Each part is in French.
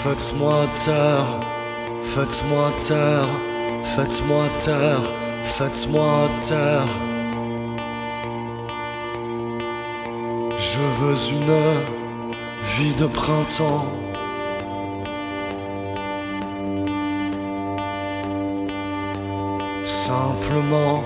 Faites-moi taire, faites-moi taire, faites-moi taire, faites-moi taire. Je veux une vie de printemps. Simplement.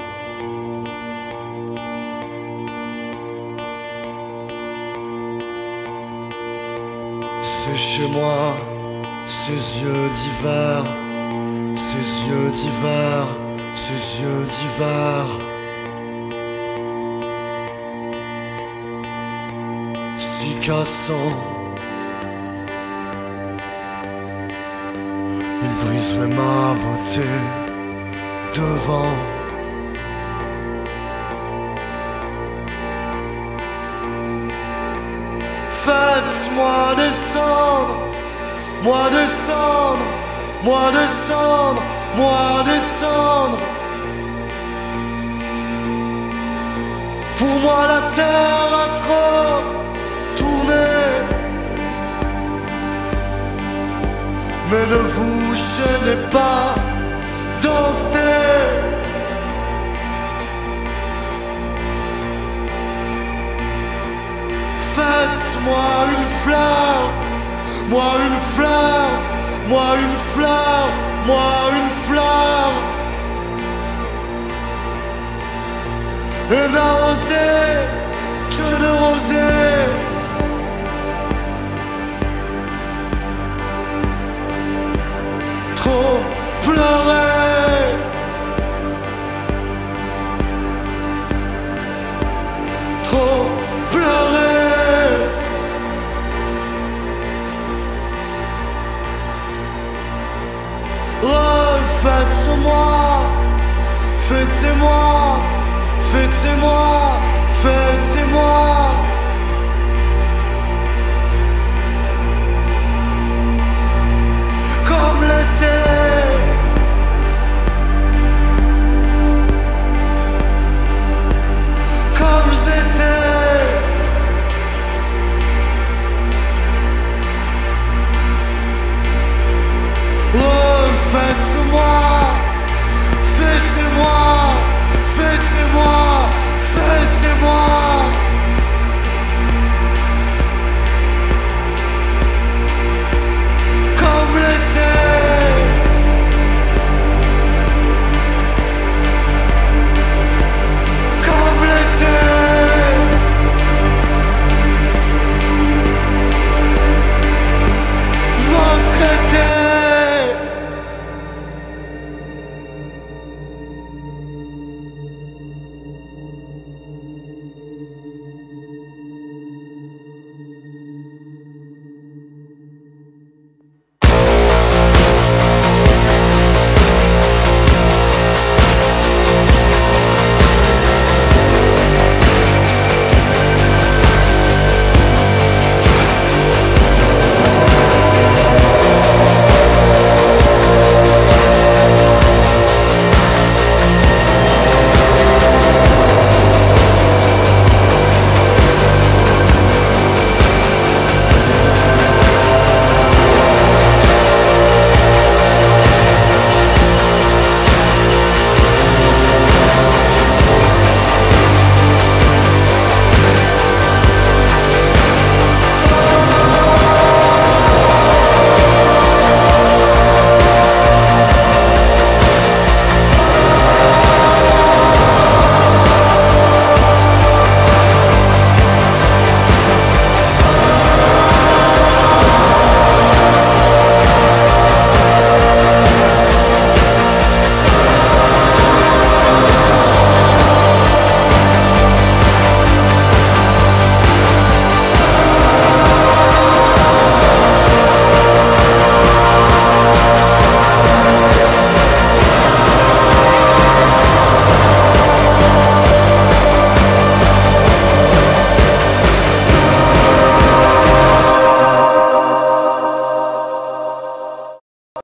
C'est chez moi, ces yeux d'hiver, ces yeux d'hiver, ces yeux d'hiver. Si cassant, il briserait ma beauté devant. Faites-moi descendre, moi descendre, moi descendre, moi descendre. Pour moi la terre a trop tourné, mais ne vous gênez pas, dansez. Faites-moi une fleur, moi une fleur, moi une fleur, moi une fleur. Et d'un rosé, que de rosée. Trop pleurer, trop pleurer. Faites-moi, faites-moi, faites-moi.